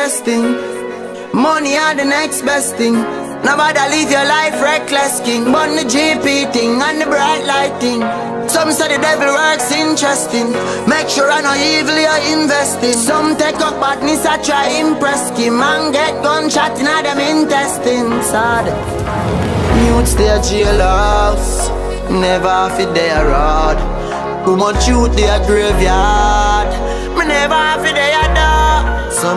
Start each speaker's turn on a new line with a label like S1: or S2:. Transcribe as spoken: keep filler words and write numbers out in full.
S1: interesting. Money are the next best thing. Nobody live your life reckless, king. But the G P thing and the bright lighting. Some say the devil works interesting. Make sure I know evil you're investing. Some take up badness, I try impress him. And get gunshot in them intestines. Sad. Youth stay at jailhouse, never fit their road. Too much youth they a graveyard. Me never fit their